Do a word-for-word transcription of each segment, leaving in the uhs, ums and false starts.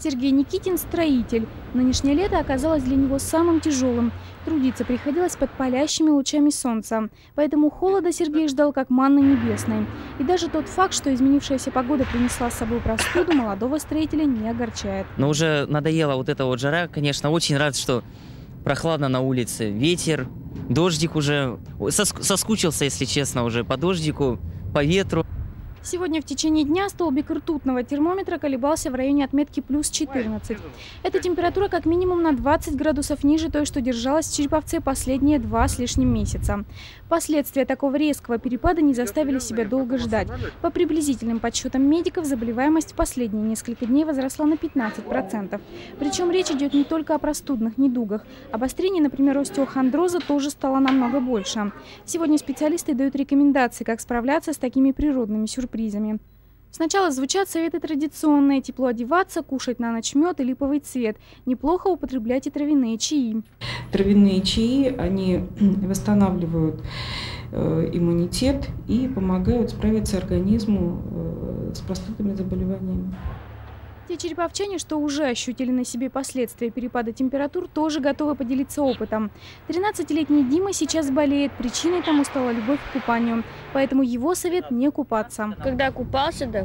Сергей Никитин – строитель. Нынешнее лето оказалось для него самым тяжелым. Трудиться приходилось под палящими лучами солнца. Поэтому холода Сергей ждал как манны небесной. И даже тот факт, что изменившаяся погода принесла с собой простуду, молодого строителя не огорчает. Но уже надоела вот эта вот жара. Конечно, очень рад, что прохладно на улице. Ветер, дождик уже. Соскучился, если честно, уже по дождику, по ветру. Сегодня в течение дня столбик ртутного термометра колебался в районе отметки плюс четырнадцать. Эта температура как минимум на двадцать градусов ниже той, что держалась в Череповце последние два с лишним месяца. Последствия такого резкого перепада не заставили себя долго ждать. По приблизительным подсчетам медиков, заболеваемость в последние несколько дней возросла на пятнадцать процентов. Причем речь идет не только о простудных недугах. Обострений, например, остеохондроза тоже стало намного больше. Сегодня специалисты дают рекомендации, как справляться с такими природными сюрпризами. Призами. Сначала звучат советы традиционные: тепло одеваться, кушать на ночь мед и липовый цвет. Неплохо употреблять и травяные чаи. Травяные чаи, они восстанавливают э, иммунитет и помогают справиться организму э, с простудными заболеваниями. Те череповчане, что уже ощутили на себе последствия перепада температур, тоже готовы поделиться опытом. тринадцатилетний Дима сейчас болеет. Причиной тому стала любовь к купанию. Поэтому его совет – не купаться. Когда купался, да,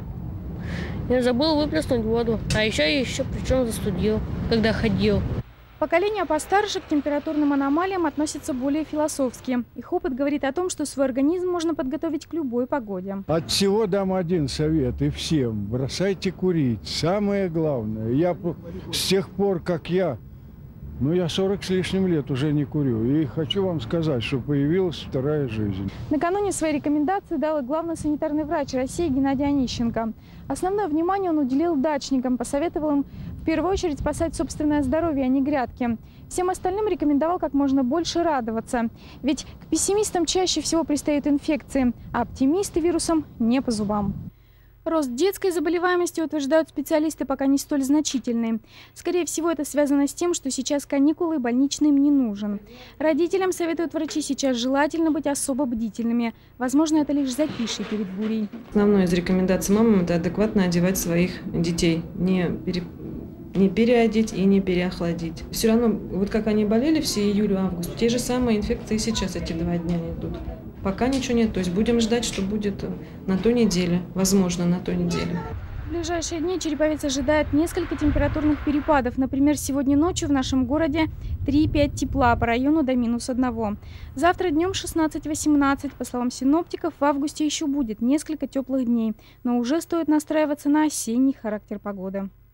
я забыл выплеснуть воду. А еще я еще причем застудил, когда ходил. Поколение постарше к температурным аномалиям относится более философски. Их опыт говорит о том, что свой организм можно подготовить к любой погоде. От всего дам один совет и всем: бросайте курить. Самое главное, я с тех пор, как я, ну я сорок с лишним лет уже не курю. И хочу вам сказать, что появилась вторая жизнь. Накануне свои рекомендации дал и главный санитарный врач России Геннадий Онищенко. Основное внимание он уделил дачникам, посоветовал им в первую очередь спасать собственное здоровье, а не грядки. Всем остальным рекомендовал как можно больше радоваться. Ведь к пессимистам чаще всего пристают инфекции, а оптимисты вирусам не по зубам. Рост детской заболеваемости, утверждают специалисты, пока не столь значительный. Скорее всего, это связано с тем, что сейчас каникулы и больничный им не нужен. Родителям советуют врачи сейчас желательно быть особо бдительными. Возможно, это лишь затишье перед бурей. Основное из рекомендаций мамам – это адекватно одевать своих детей. Не, пере... не переодеть и не переохладить. Все равно, вот как они болели все июль-август, те же самые инфекции сейчас эти два дня идут. Пока ничего нет, то есть будем ждать, что будет на той неделе, возможно, на той неделе. В ближайшие дни череповец ожидает несколько температурных перепадов. Например, сегодня ночью в нашем городе три-пять тепла, по району до минус одного. Завтра днем шестнадцать-восемнадцать. По словам синоптиков, в августе еще будет несколько теплых дней. Но уже стоит настраиваться на осенний характер погоды.